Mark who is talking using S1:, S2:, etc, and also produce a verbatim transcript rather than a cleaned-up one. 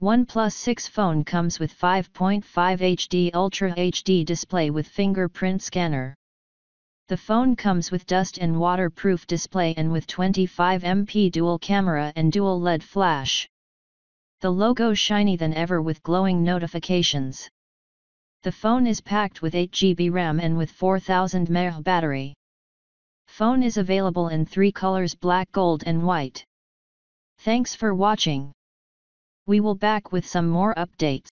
S1: OnePlus six phone comes with five point five H D Ultra H D display with fingerprint scanner. The phone comes with dust and waterproof display and with twenty-five megapixel dual camera and dual L E D flash. The logo shiny than ever with glowing notifications. The phone is packed with eight gigabytes RAM and with four thousand milliamp hour battery. Phone is available in three colors: black, gold and white. Thanks for watching. We will back with some more updates.